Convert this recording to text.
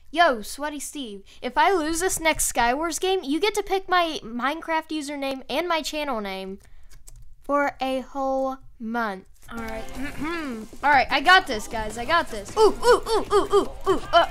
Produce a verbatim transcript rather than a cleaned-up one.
Yo, Sweaty Steve, if I lose this next Skywars game, you get to pick my Minecraft username and my channel name for a whole month. All right. All right, I got this, guys. I got this. Ooh, ooh, ooh, ooh, ooh, ooh. Uh,